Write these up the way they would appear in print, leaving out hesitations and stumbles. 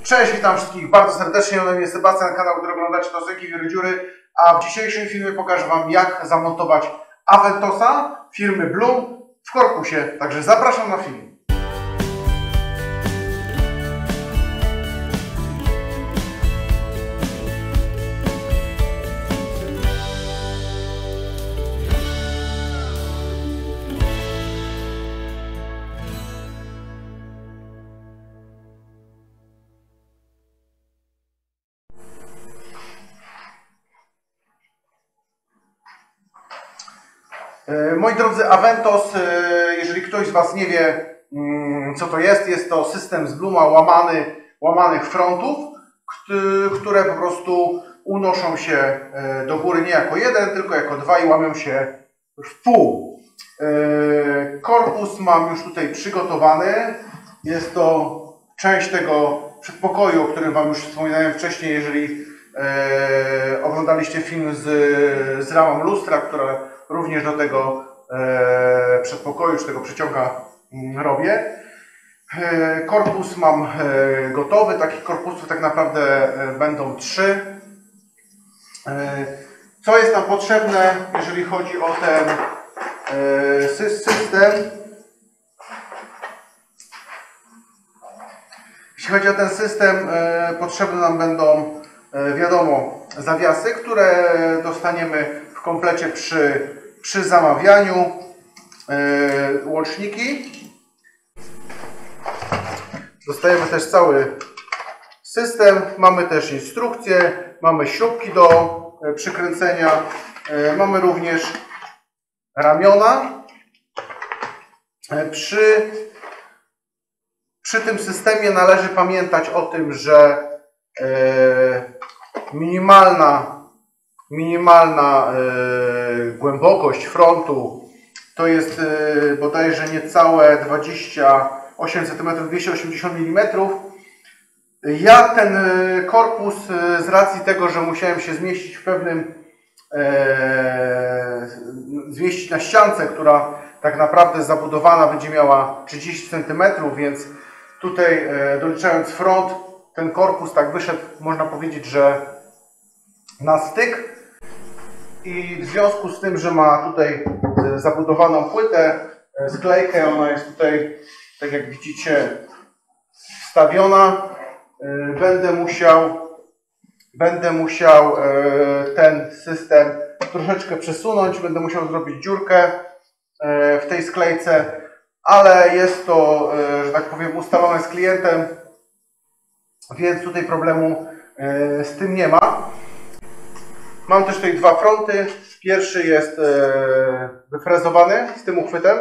Cześć, witam wszystkich bardzo serdecznie. Ja na imię Sebastian, kanał, który oglądacie to Zenki Wiry Dziury, a w dzisiejszym filmie pokażę Wam, jak zamontować Aventosa firmy Blum w korpusie. Także zapraszam na film. Moi drodzy, Aventos, jeżeli ktoś z Was nie wie, co to jest to system z Bluma łamanych frontów, które po prostu unoszą się do góry nie jako jeden, tylko jako dwa i łamią się w pół. Korpus mam już tutaj przygotowany. Jest to część tego przedpokoju, o którym Wam już wspominałem wcześniej, jeżeli oglądaliście film z ramą lustra, która również do tego przedpokoju, czy tego przeciąga robię. Korpus mam gotowy. Takich korpusów tak naprawdę będą 3. Co jest nam potrzebne, jeżeli chodzi o ten system? Jeśli chodzi o ten system, potrzebne nam będą, wiadomo, zawiasy, które dostaniemy w komplecie przy zamawianiu, łączniki. Dostajemy też cały system, mamy też instrukcję, mamy śrubki do przykręcenia, mamy również ramiona. Przy tym systemie należy pamiętać o tym, że minimalna głębokość frontu to jest bodajże niecałe 28 cm, 280 mm. Ja ten korpus z racji tego, że musiałem się zmieścić w pewnym zmieścić na ściance, która tak naprawdę zabudowana będzie miała 30 cm, więc tutaj doliczając front, ten korpus tak wyszedł, można powiedzieć, że na styk. I w związku z tym, że ma tutaj zabudowaną płytę, sklejkę, ona jest tutaj, tak jak widzicie, wstawiona. Będę musiał ten system troszeczkę przesunąć, będę musiał zrobić dziurkę w tej sklejce, ale jest to, że tak powiem, ustalone z klientem, więc tutaj problemu z tym nie ma. Mam też tutaj 2 fronty. Pierwszy jest wyfrezowany z tym uchwytem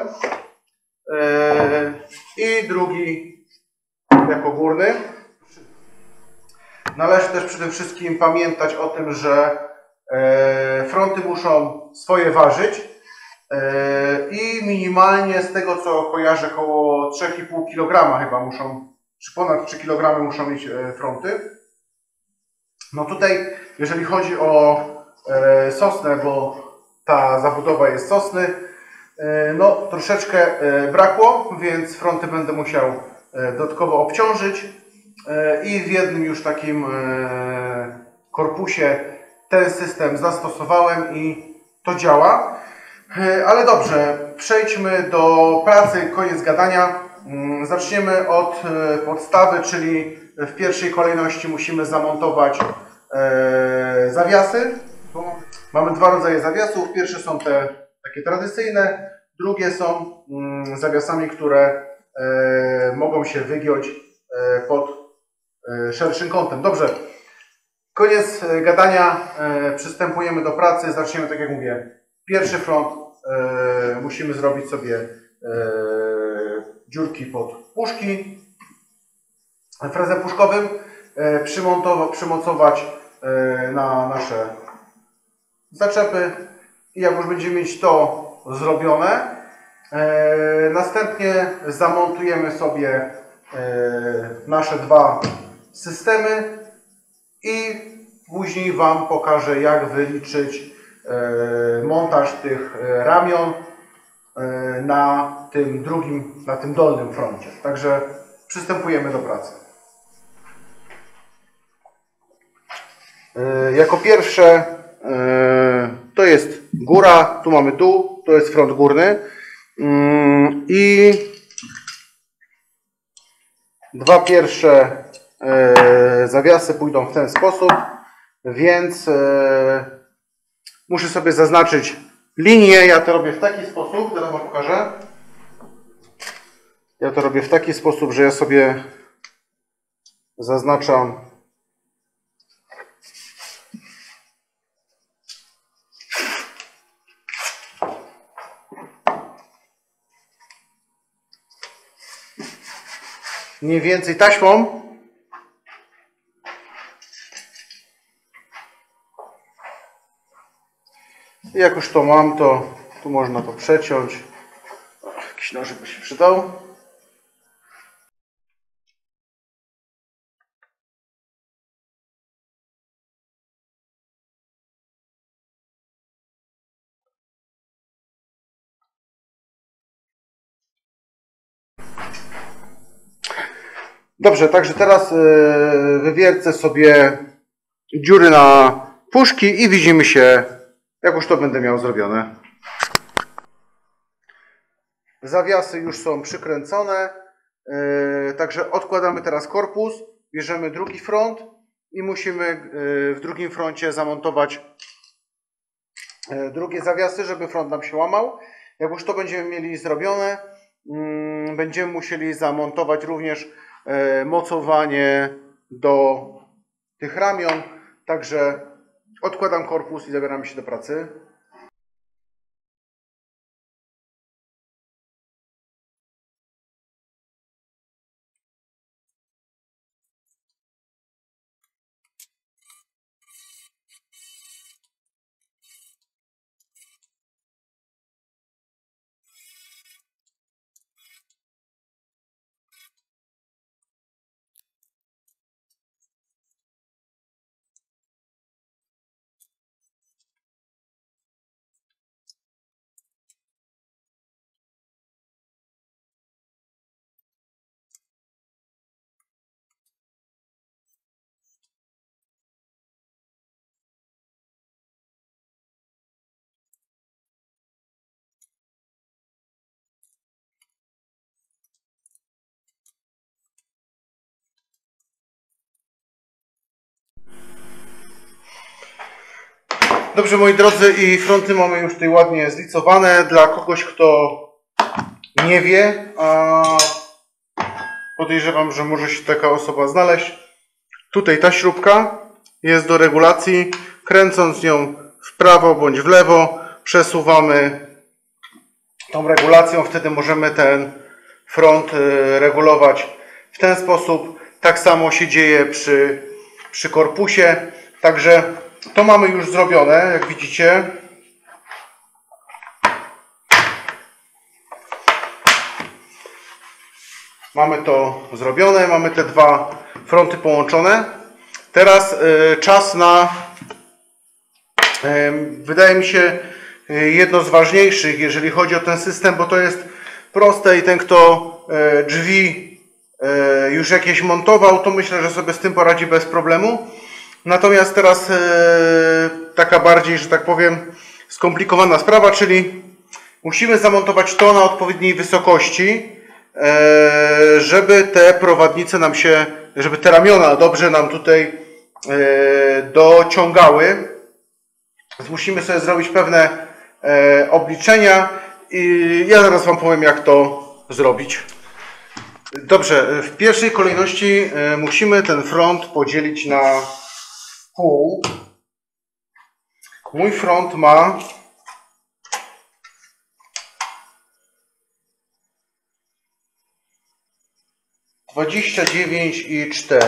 i drugi jako górny. Należy też przy tym wszystkim pamiętać o tym, że fronty muszą swoje ważyć i minimalnie z tego, co kojarzę, około 3,5 kg chyba muszą, czy ponad 3 kg muszą mieć fronty. No tutaj, jeżeli chodzi o sosnę, bo ta zabudowa jest sosny, no troszeczkę brakło, więc fronty będę musiał dodatkowo obciążyć i w jednym już takim korpusie ten system zastosowałem i to działa. Ale dobrze, przejdźmy do pracy, koniec gadania. Zaczniemy od podstawy, czyli w pierwszej kolejności musimy zamontować zawiasy. Mamy 2 rodzaje zawiasów. Pierwsze są te takie tradycyjne, drugie są zawiasami, które mogą się wygiąć pod szerszym kątem. Dobrze, koniec gadania, przystępujemy do pracy. Zaczniemy, tak jak mówię, pierwszy front. Musimy zrobić sobie dziurki pod puszki frezem puszkowym, przymocować na nasze zaczepy i jak już będziemy mieć to zrobione, następnie zamontujemy sobie nasze 2 systemy i później Wam pokażę, jak wyliczyć montaż tych ramion na tym dolnym froncie. Także przystępujemy do pracy. Jako pierwsze to jest góra, tu mamy dół, to jest front górny i dwa pierwsze zawiasy pójdą w ten sposób, więc muszę sobie zaznaczyć linię. Ja to robię w taki sposób, teraz wam pokażę. Ja to robię w taki sposób, że ja sobie zaznaczam mniej więcej taśmą. I jak już to mam, to tu można to przeciąć. Jakiś nożyk by się przydał. Dobrze, także teraz wywiercę sobie dziury na puszki i widzimy się, jak już to będę miał zrobione. Zawiasy już są przykręcone, także odkładamy teraz korpus, bierzemy drugi front i musimy w drugim froncie zamontować drugie zawiasy, żeby front nam się łamał. Jak już to będziemy mieli zrobione, będziemy musieli zamontować również mocowanie do tych ramion, także odkładam korpus i zabieramy się do pracy. Dobrze, moi drodzy, i fronty mamy już tutaj ładnie zlicowane. Dla kogoś, kto nie wie, a podejrzewam, że może się taka osoba znaleźć. Tutaj ta śrubka jest do regulacji. Kręcąc nią w prawo bądź w lewo, przesuwamy tą regulacją. Wtedy możemy ten front regulować w ten sposób. Tak samo się dzieje przy korpusie. Także to mamy już zrobione, jak widzicie. Mamy to zrobione, mamy te dwa fronty połączone. Teraz czas na, wydaje mi się, jedno z ważniejszych, jeżeli chodzi o ten system, bo to jest proste i ten, kto drzwi już jakieś montował, to myślę, że sobie z tym poradzi bez problemu. Natomiast teraz taka bardziej, że tak powiem, skomplikowana sprawa, czyli musimy zamontować to na odpowiedniej wysokości, żeby te prowadnice nam się, żeby te ramiona dobrze nam tutaj dociągały. Więc musimy sobie zrobić pewne obliczenia i ja zaraz wam powiem, jak to zrobić. Dobrze, w pierwszej kolejności musimy ten front podzielić na pół. Mój front ma 29,4.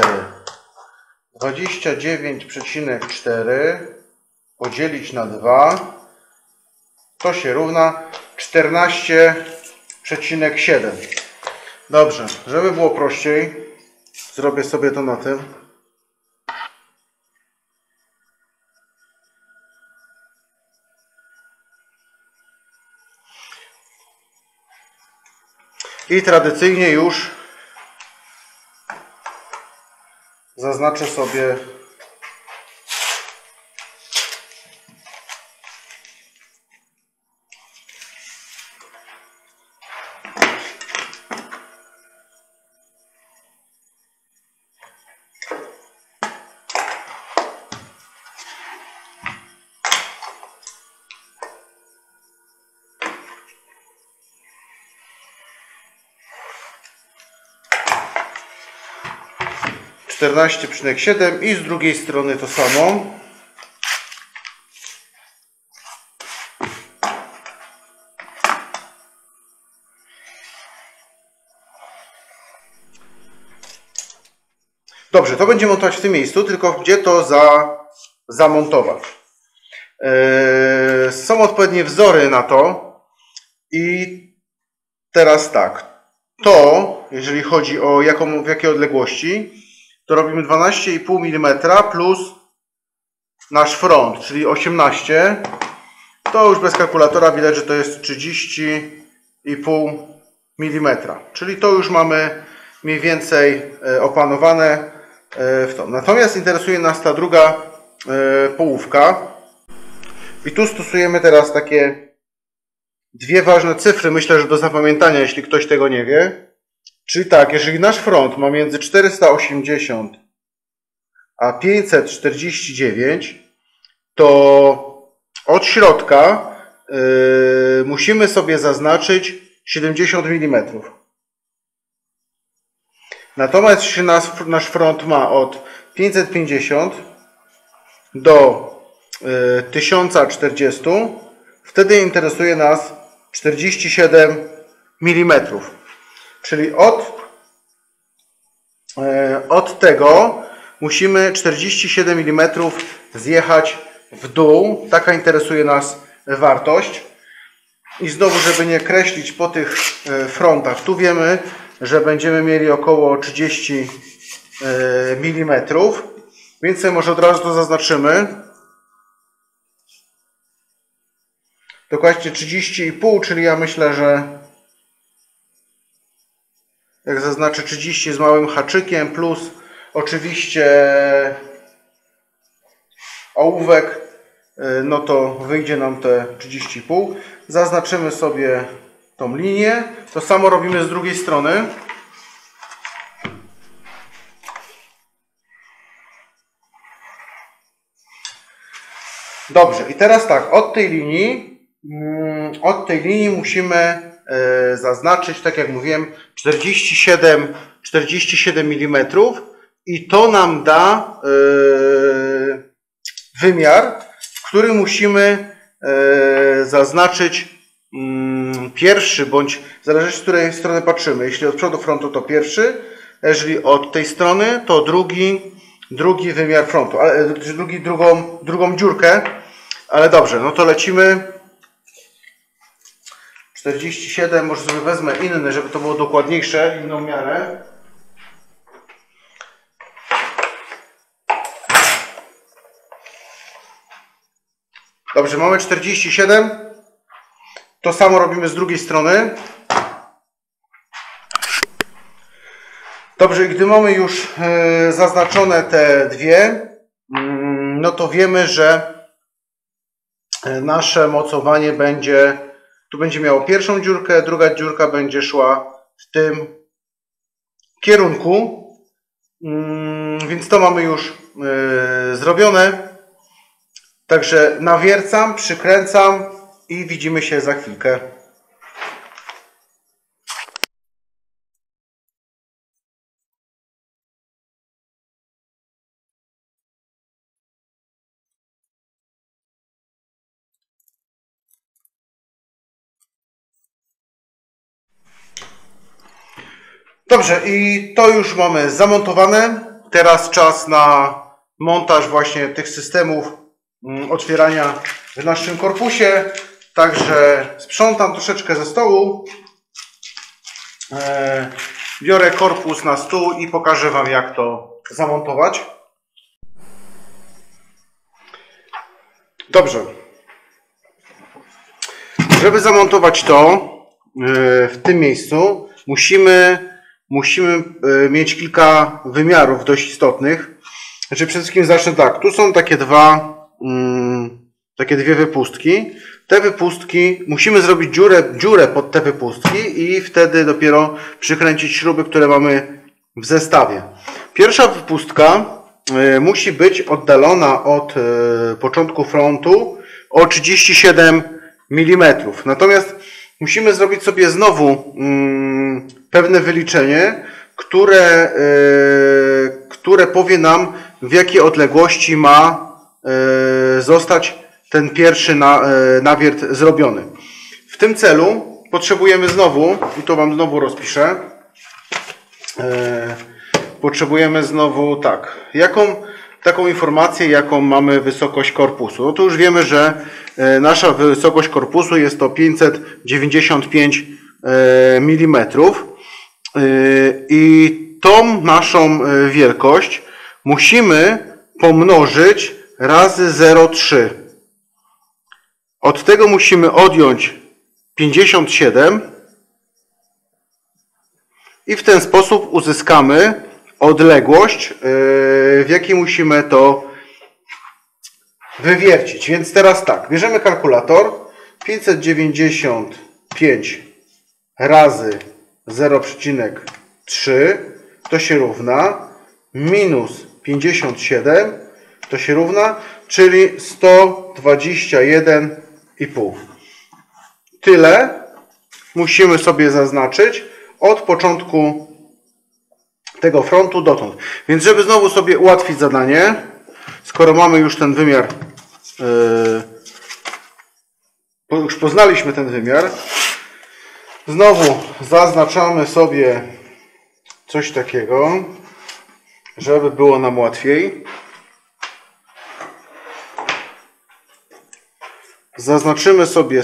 29,4 podzielić na 2 to się równa 14,7. Dobrze, żeby było prościej, zrobię sobie to na tym. I tradycyjnie już zaznaczę sobie 14,7 i z drugiej strony to samo. Dobrze, to będziemy montować w tym miejscu, tylko gdzie to zamontować. Są odpowiednie wzory na to i teraz tak, to jeżeli chodzi o w jakiej odległości, to robimy 12,5 mm plus nasz front, czyli 18. To już bez kalkulatora widać, że to jest 30,5 mm, czyli to już mamy mniej więcej opanowane w to. Natomiast interesuje nas ta druga połówka i tu stosujemy teraz takie dwie ważne cyfry, myślę, że do zapamiętania, jeśli ktoś tego nie wie. Czyli tak, jeżeli nasz front ma między 480 a 549, to od środka musimy sobie zaznaczyć 70 mm. Natomiast jeśli nasz front ma od 550 do 1040, wtedy interesuje nas 47 mm. Czyli od tego musimy 47 mm zjechać w dół. Taka interesuje nas wartość. I znowu, żeby nie kreślić po tych frontach, tu wiemy, że będziemy mieli około 30 mm. Więc sobie może od razu to zaznaczymy. Dokładnie 30,5, czyli ja myślę, że jak zaznaczę 30 z małym haczykiem plus oczywiście ołówek, no to wyjdzie nam te 30,5. Zaznaczymy sobie tą linię. To samo robimy z drugiej strony. Dobrze, i teraz tak, od tej linii musimy zaznaczyć, tak jak mówiłem, 47 mm i to nam da wymiar, w którym musimy zaznaczyć pierwszy, bądź zależy z której strony patrzymy. Jeśli od przodu frontu, to pierwszy, jeżeli od tej strony, to drugi wymiar frontu, drugą dziurkę, ale dobrze, no to lecimy. 47, może sobie wezmę inny, żeby to było dokładniejsze, inną miarę. Dobrze, mamy 47. To samo robimy z drugiej strony. Dobrze, i gdy mamy już zaznaczone te dwie, no to wiemy, że nasze mocowanie tu będzie miało pierwszą dziurkę, druga dziurka będzie szła w tym kierunku. Więc to mamy już zrobione. Także nawiercam, przykręcam i widzimy się za chwilkę. Dobrze, i to już mamy zamontowane. Teraz czas na montaż właśnie tych systemów otwierania w naszym korpusie. Także sprzątam troszeczkę ze stołu. Biorę korpus na stół i pokażę Wam, jak to zamontować. Dobrze. Żeby zamontować to w tym miejscu, musimy mieć kilka wymiarów dość istotnych. Znaczy przede wszystkim zacznę tak. Tu są takie dwie wypustki. Te wypustki, musimy zrobić dziurę pod te wypustki i wtedy dopiero przykręcić śruby, które mamy w zestawie. Pierwsza wypustka musi być oddalona od początku frontu o 37 mm. Natomiast musimy zrobić sobie znowu pewne wyliczenie, które które powie nam, w jakiej odległości ma zostać ten pierwszy nawiert zrobiony. W tym celu potrzebujemy znowu, i to Wam znowu rozpiszę, potrzebujemy znowu tak, taką informację, jaką mamy wysokość korpusu. No to już wiemy, że nasza wysokość korpusu jest to 595 mm i tą naszą wielkość musimy pomnożyć razy 0,3. Od tego musimy odjąć 57 i w ten sposób uzyskamy odległość, w jakiej musimy to wywiercić. Więc teraz tak, bierzemy kalkulator. 595 razy 0,3 to się równa minus 57 to się równa, czyli 121,5. Tyle musimy sobie zaznaczyć od początku tego frontu dotąd. Więc żeby znowu sobie ułatwić zadanie, skoro mamy już ten wymiar, już poznaliśmy ten wymiar, znowu zaznaczamy sobie coś takiego, żeby było nam łatwiej. Zaznaczymy sobie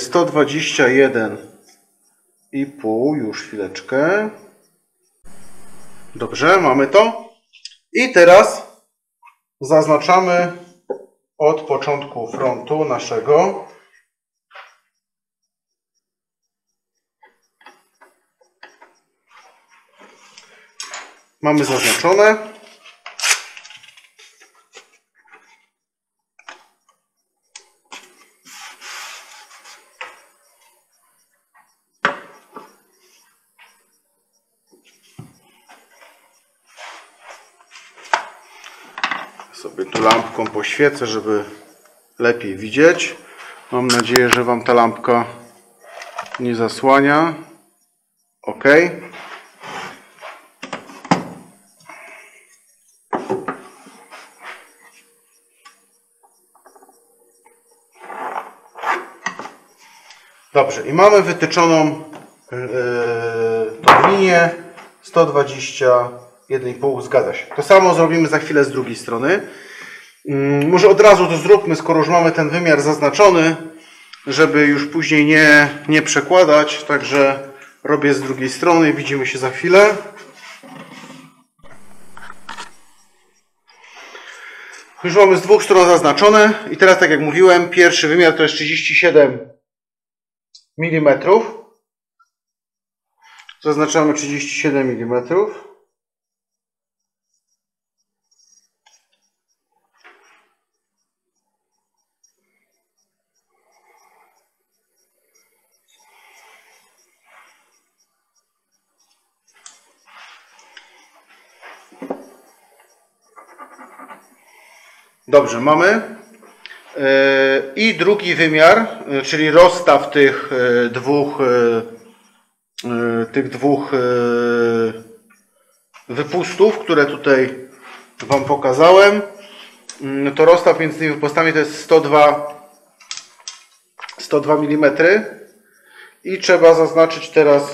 121,5, już chwileczkę. Dobrze, mamy to. I teraz zaznaczamy od początku frontu naszego. Mamy zaznaczone. Sobie tu lampką poświecę, żeby lepiej widzieć. Mam nadzieję, że Wam ta lampka nie zasłania. OK. Dobrze, i mamy wytyczoną tą linię 121,5, zgadza się. To samo zrobimy za chwilę z drugiej strony. Może od razu to zróbmy, skoro już mamy ten wymiar zaznaczony, żeby już później nie przekładać. Także robię z drugiej strony i widzimy się za chwilę. Już mamy z dwóch stron zaznaczone i teraz, tak jak mówiłem, pierwszy wymiar to jest 37 mm. Zaznaczamy 37 mm. Dobrze, mamy. I drugi wymiar, czyli rozstaw tych dwóch wypustów, które tutaj Wam pokazałem. To rozstaw między tymi wypustami to jest 102 mm. I trzeba zaznaczyć teraz,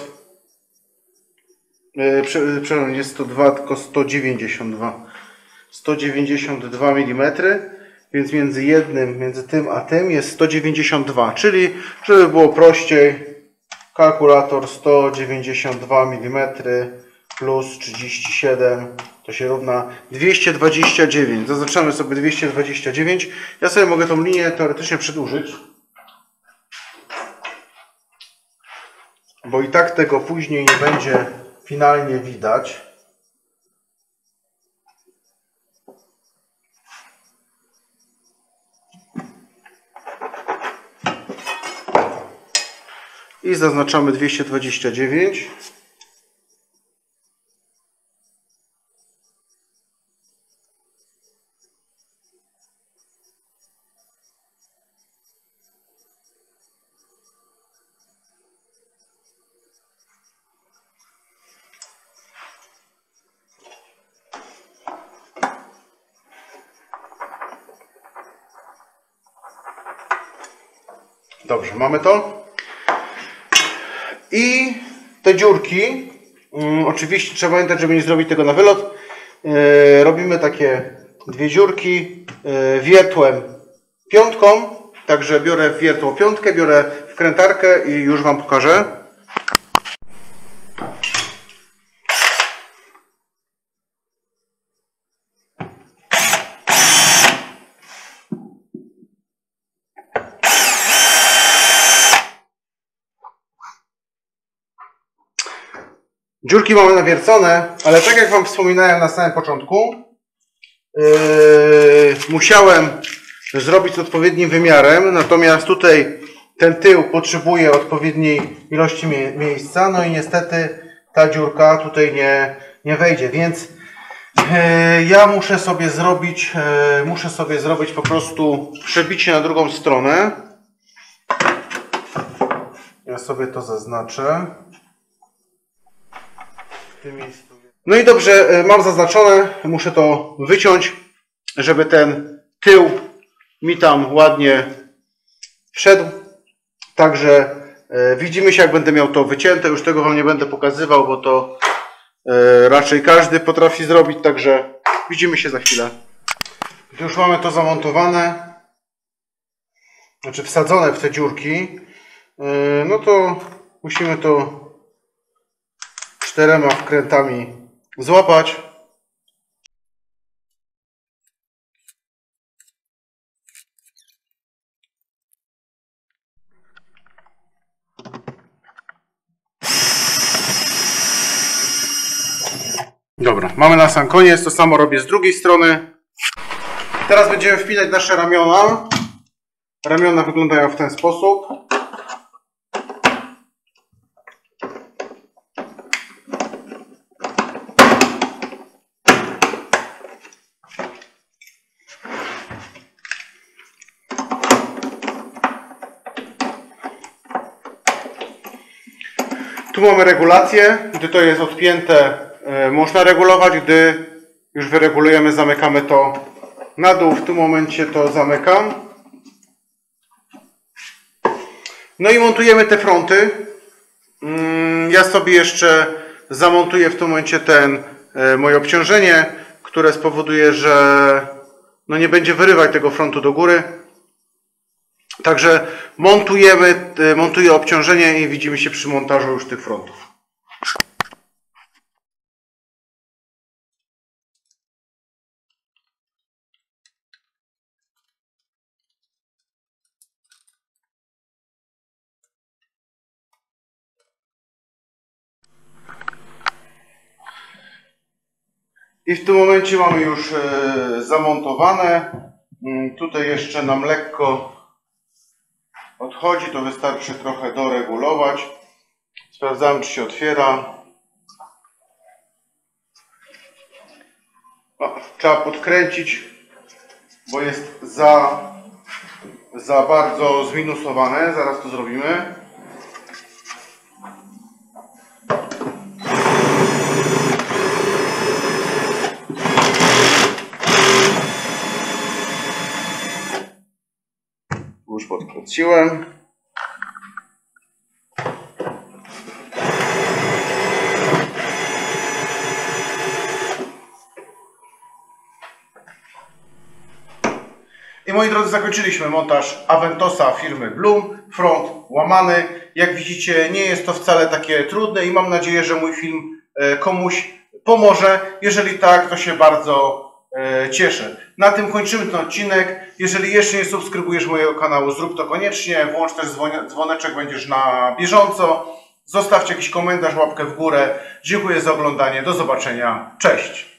przepraszam, nie 102, tylko 192 mm. Więc między tym a tym jest 192, czyli żeby było prościej, kalkulator 192 mm plus 37 to się równa 229. Zaznaczamy sobie 229. Ja sobie mogę tą linię teoretycznie przedłużyć, bo i tak tego później nie będzie finalnie widać. I zaznaczamy 229. Dobrze, mamy to. I te dziurki, oczywiście trzeba pamiętać, żeby nie zrobić tego na wylot. Robimy takie dwie dziurki wiertłem piątką. Także biorę wiertło piątkę, biorę wkrętarkę i już Wam pokażę. Dziurki mamy nawiercone, ale tak jak Wam wspominałem na samym początku, musiałem zrobić z odpowiednim wymiarem, natomiast tutaj ten tył potrzebuje odpowiedniej ilości miejsca, no i niestety ta dziurka tutaj nie wejdzie, więc ja muszę sobie zrobić po prostu przebicie na drugą stronę. Ja sobie to zaznaczę. No i dobrze, mam zaznaczone, muszę to wyciąć, żeby ten tył mi tam ładnie wszedł. Także widzimy się, jak będę miał to wycięte. Już tego Wam nie będę pokazywał, bo to raczej każdy potrafi zrobić. Także widzimy się za chwilę. Gdy już mamy to zamontowane, znaczy wsadzone w te dziurki, no to musimy to 4 wkrętami złapać. Dobra, mamy na sam koniec, to samo robię z drugiej strony. Teraz będziemy wpinać nasze ramiona. Ramiona wyglądają w ten sposób. Tu mamy regulację, gdy to jest odpięte, można regulować, gdy już wyregulujemy, zamykamy to na dół. W tym momencie to zamykam. No i montujemy te fronty. Ja sobie jeszcze zamontuję w tym momencie moje obciążenie, które spowoduje, że no nie będzie wyrywać tego frontu do góry. Także montuję obciążenie i widzimy się przy montażu już tych frontów. I w tym momencie mamy już zamontowane. Tutaj jeszcze nam lekko odchodzi, to wystarczy trochę doregulować. Sprawdzamy, czy się otwiera. Trzeba podkręcić, bo jest za bardzo zminusowane. Zaraz to zrobimy. Już podkręciłem. I moi drodzy, zakończyliśmy montaż Aventosa firmy Blum, front łamany. Jak widzicie, nie jest to wcale takie trudne i mam nadzieję, że mój film komuś pomoże. Jeżeli tak, to się bardzo cieszę. Na tym kończymy ten odcinek. Jeżeli jeszcze nie subskrybujesz mojego kanału, zrób to koniecznie. Włącz też dzwoneczek, będziesz na bieżąco. Zostawcie jakiś komentarz, łapkę w górę. Dziękuję za oglądanie. Do zobaczenia. Cześć!